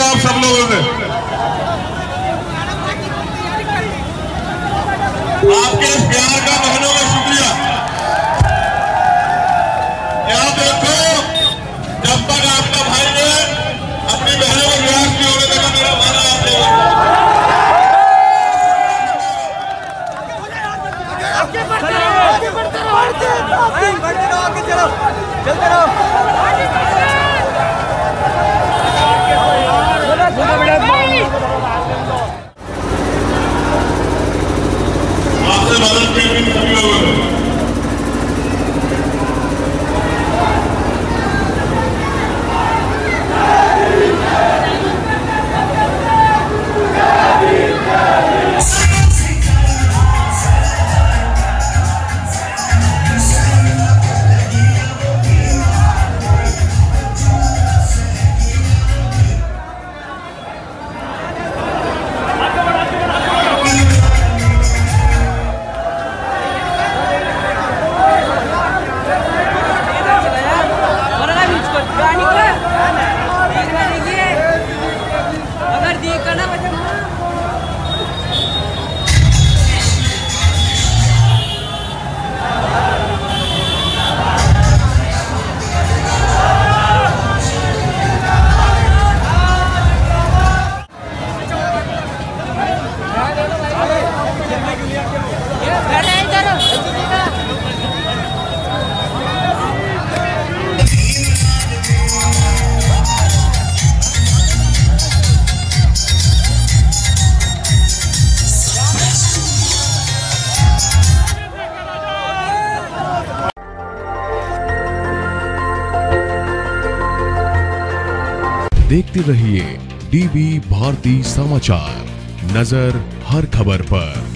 आप सब लोगों से। आपके इस प्यार का बहनों का शुक्रिया। यहाँ देखो, जब तक आपका भाई ने अपनी बहनों को विवाह नहीं होने देगा, मेरा वादा आपने चलते रहो। आपसे मदद भी देखते रहिए डीवी भारती समाचार, नजर हर खबर पर।